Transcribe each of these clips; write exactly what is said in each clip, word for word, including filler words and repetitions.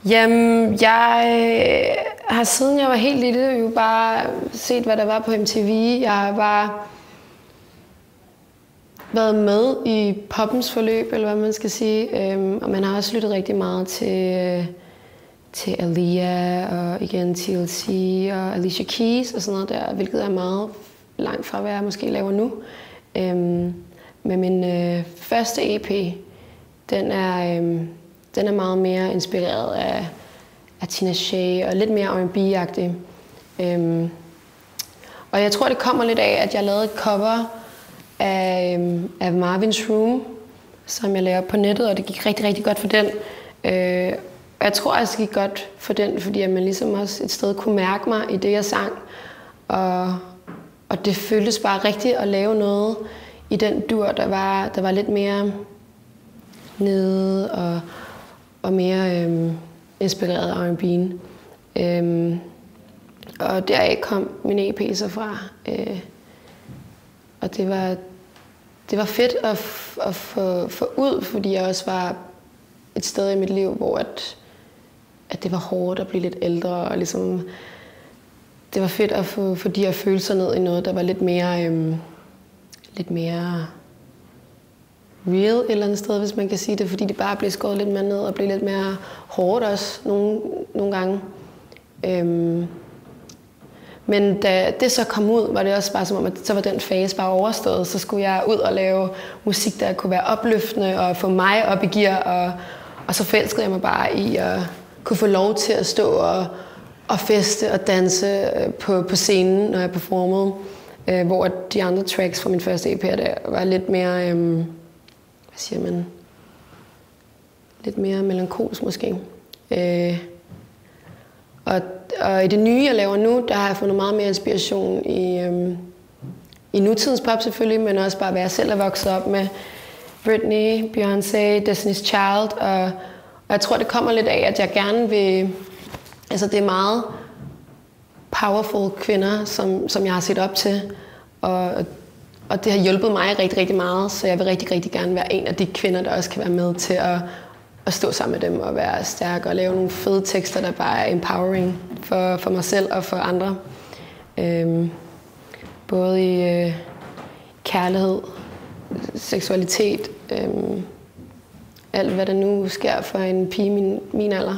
Jamen, jeg har siden jeg var helt lille jo bare set, hvad der var på M T V. Jeg har bare været med i poppens forløb, eller hvad man skal sige. Øhm, og man har også lyttet rigtig meget til, til Aaliyah og igen T L C og Alicia Keys og sådan noget der, hvilket er meget langt fra, hvad jeg måske laver nu. Øhm, men min øh, første E P, den er, øhm, den er meget mere inspireret af, af Tina Shea og lidt mere R and B-agtig. Øhm, og jeg tror, det kommer lidt af, at jeg lavede et cover af, øhm, af Marvin's Room, som jeg lavede på nettet, og det gik rigtig, rigtig godt for den. Øh, og jeg tror også, det gik godt for den, fordi man ligesom også et sted kunne mærke mig i det, jeg sang. Og, og det føltes bare rigtigt at lave noget i den dur, der var, der var lidt mere nede og, og mere øhm, inspireret af R and B'en. Øhm, og deraf kom min E P så fra. Øh, og det var, det var fedt at, at få, få ud, fordi jeg også var et sted i mit liv, hvor at, at det var hårdt at blive lidt ældre. Og ligesom, det var fedt at få, få de her følelser ned i noget, der var lidt mere, øhm, lidt mere real et eller andet sted, hvis man kan sige det, fordi det bare blev skåret lidt mere ned og blev lidt mere hårdt også nogle, nogle gange. Øhm, men da det så kom ud, var det også bare som om, at så var den fase bare overstået. Så skulle jeg ud og lave musik, der kunne være opløftende og få mig op i gear, og, og så forelskede jeg mig bare i at kunne få lov til at stå og, og feste og danse på, på scenen, når jeg performede. Øh, hvor de andre tracks fra min første E P der var lidt mere, øhm, hvad siger man, lidt mere melankolsk måske. Øh, og, og i det nye, jeg laver nu, der har jeg fundet meget mere inspiration i, øhm, i nutidens pop selvfølgelig, men også bare hvad jeg selv er vokset op med. Britney, Beyoncé, Destiny's Child, og, og jeg tror, det kommer lidt af, at jeg gerne vil, altså det er meget powerful kvinder, som, som jeg har set op til, og, og det har hjulpet mig rigtig, rigtig meget, så jeg vil rigtig, rigtig gerne være en af de kvinder, der også kan være med til at, at stå sammen med dem og være stærk og lave nogle fede tekster, der bare er empowering for, for mig selv og for andre. Øhm, både i øh, kærlighed, seksualitet, øhm, alt hvad der nu sker for en pige min, min alder.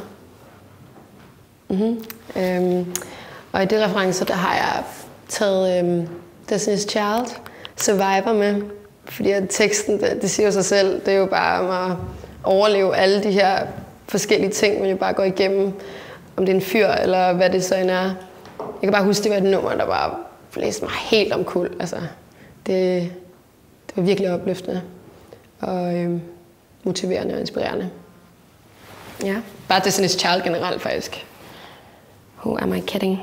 Mm-hmm. Øhm, og i det referencer, der har jeg taget øhm, Destiny's Child, Survivor med, fordi at teksten, det, det siger jo sig selv, det er jo bare om at overleve alle de her forskellige ting, man jo bare går igennem, om det er en fyr eller hvad det så end er. Jeg kan bare huske, det var et nummer, der bare blæste mig helt omkuld. Altså, det, det var virkelig opløftende og øhm, motiverende og inspirerende. Ja, bare Destiny's Child generelt faktisk. Who am I kidding?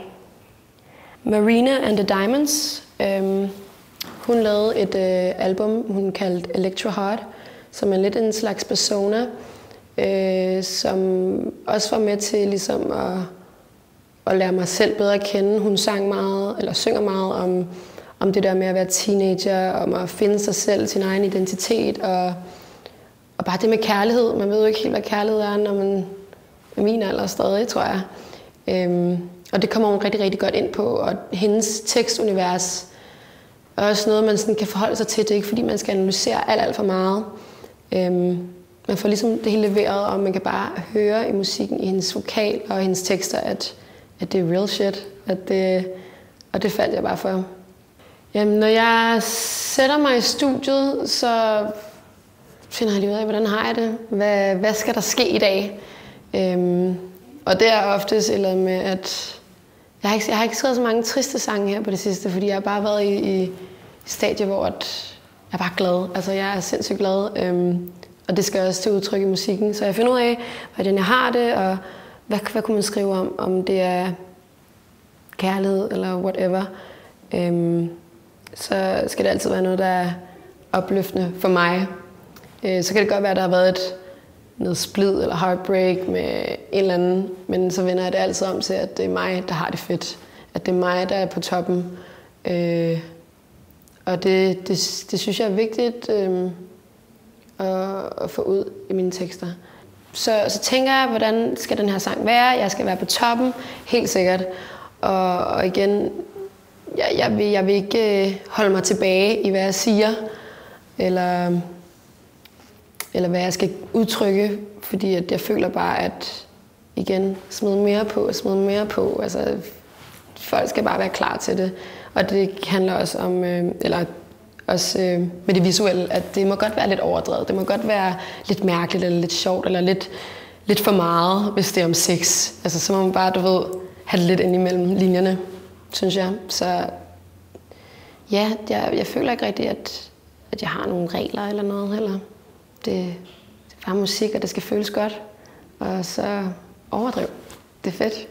Marina and the Diamonds. Øhm, hun lavede et øh, album, hun kaldte Electro Heart, som er lidt en slags persona, øh, som også var med til ligesom at, at lære mig selv bedre at kende. Hun sang meget, eller synger meget om, om det der med at være teenager, om at finde sig selv, sin egen identitet, og, og bare det med kærlighed. Man ved jo ikke helt, hvad kærlighed er, når man er min alder stadig, tror jeg. Øhm, og det kommer hun rigtig, rigtig godt ind på, og hendes tekstunivers er også noget, man sådan kan forholde sig til. Det er ikke, fordi man skal analysere alt, alt for meget. Øhm, man får ligesom det hele leveret, og man kan bare høre i musikken, i hendes vokal og hendes tekster, at, at det er real shit. At det, og det faldt jeg bare for. Jamen, når jeg sætter mig i studiet, så finder jeg lige ud af, hvordan har jeg det? Hvad, hvad skal der ske i dag? Øhm, og det er oftest eller med, at jeg har, ikke, jeg har ikke skrevet så mange triste sange her på det sidste, fordi jeg har bare været i, i stadier, hvor at jeg er bare glad. Altså, jeg er sindssygt glad, øhm, og det skal også til udtryk i musikken. Så jeg finder ud af, hvordan jeg har det, og hvad, hvad kunne man skrive om, om det er kærlighed eller whatever. Øhm, så skal det altid være noget, der er opløftende for mig. Øh, så kan det godt være, at der har været et noget splid eller heartbreak med en eller anden, men så vender jeg det altid om til, at det er mig, der har det fedt. At det er mig, der er på toppen. Øh, og det, det, det synes jeg er vigtigt øh, at, at få ud i mine tekster. så, så tænker jeg, hvordan skal den her sang være? Jeg skal være på toppen, helt sikkert. Og, og igen, jeg, jeg, vil, jeg vil ikke holde mig tilbage i, hvad jeg siger, eller, eller hvad jeg skal udtrykke, fordi at jeg føler bare, at igen, smide mere på, smide mere på. Altså, folk skal bare være klar til det. Og det handler også om, øh, eller også øh, med det visuelle, at det må godt være lidt overdrevet. Det må godt være lidt mærkeligt, eller lidt sjovt, eller lidt, lidt for meget, hvis det er om sex. Altså, så må man bare, du ved, have det lidt ind imellem linjerne, synes jeg. Så ja, jeg, jeg føler ikke rigtigt, at, at jeg har nogle regler eller noget heller. Det, det er bare musik, og det skal føles godt. Og så overdriv. Det er fedt.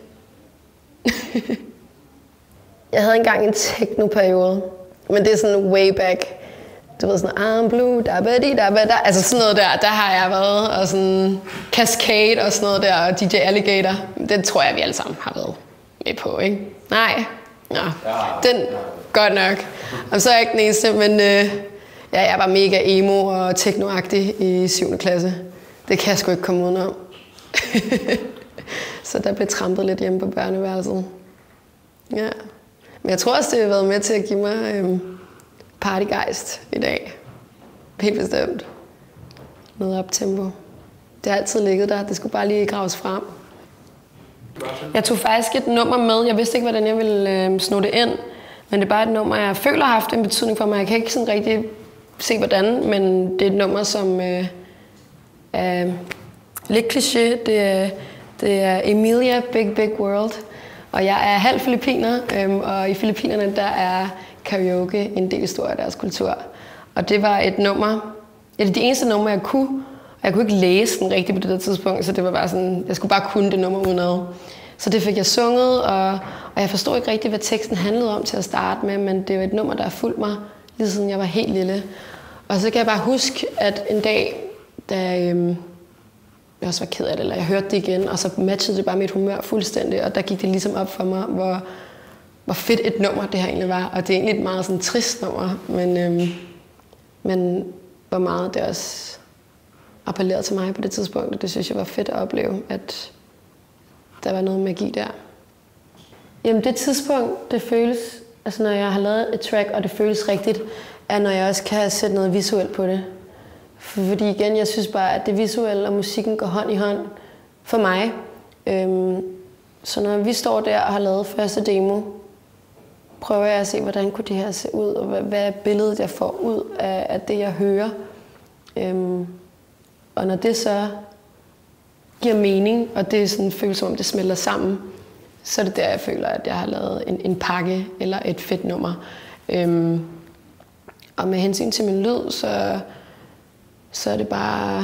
Jeg havde engang en techno-periode, men det er sådan way back. Du ved sådan, I'm blue, da ba di da ba da. Altså sådan noget der, der har jeg været, og sådan Cascade og sådan noget der, og D J Alligator. Det tror jeg, vi alle sammen har været med på, ikke? Nej. Nå, den, godt nok. Og så er jeg ikke den eneste, men øh, ja, jeg var mega emo og techno-agtig i syvende klasse. Det kan jeg sgu ikke komme udenom. Så der blev trampet lidt hjemme på børneværelset. Ja. Men jeg tror også, det har været med til at give mig øhm, partygejst i dag. Helt bestemt. Noget optempo. Det har altid ligget der. Det skulle bare lige graves frem. Jeg tog faktisk et nummer med. Jeg vidste ikke, hvordan jeg ville øh, sno det ind. Men det er bare et nummer, jeg føler har haft en betydning for mig. Jeg kan ikke sådan rigtig se, hvordan. Men det er et nummer, som øh, er lidt kliché. Det er, det er Emilia, Big Big World. Og jeg er halv filipiner, øhm, og i Filippinerne der er karaoke en del stor af deres kultur. Og det var et nummer, et af de eneste numre, jeg kunne. Og jeg kunne ikke læse den rigtigt på det der tidspunkt, så det var bare sådan, jeg skulle bare kunne det nummer udenad. Så det fik jeg sunget, og, og jeg forstod ikke rigtigt, hvad teksten handlede om til at starte med, men det var et nummer, der har fulgt mig, lige siden jeg var helt lille. Og så kan jeg bare huske, at en dag, da øhm, jeg også var ked af det, eller jeg hørte det igen, og så matchede det bare mit humør fuldstændig, og der gik det ligesom op for mig, hvor, hvor fedt et nummer det her egentlig var. Og det er egentlig et meget sådan trist nummer, men, øhm, men hvor meget det også appellerede til mig på det tidspunkt, og det synes jeg var fedt at opleve, at der var noget magi der. Jamen det tidspunkt, det føles, altså når jeg har lavet et track, og det føles rigtigt, er når jeg også kan sætte noget visuelt på det. Fordi igen, jeg synes bare, at det visuelle og musikken går hånd i hånd for mig. Øhm, så når vi står der og har lavet første demo, prøver jeg at se, hvordan kunne det her se ud, og hvad, hvad er billedet, jeg får ud af, af det, jeg hører. Øhm, og når det så giver mening, og det sådan, føles som om det smelter sammen, så er det der, jeg føler, at jeg har lavet en, en pakke eller et fedt nummer. Øhm, og med hensyn til min lyd, så så er det bare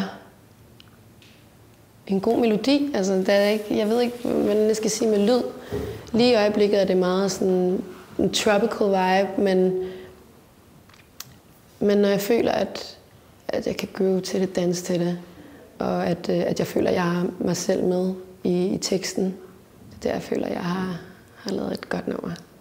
en god melodi. Altså, der er ikke, jeg ved ikke, hvordan jeg skal sige med lyd. Lige i øjeblikket er det meget sådan en tropical vibe, men, men når jeg føler, at, at jeg kan groove til det, danse til det, og at, at jeg føler, at jeg har mig selv med i, i teksten, det er der, jeg føler, at jeg har, har lavet et godt nummer.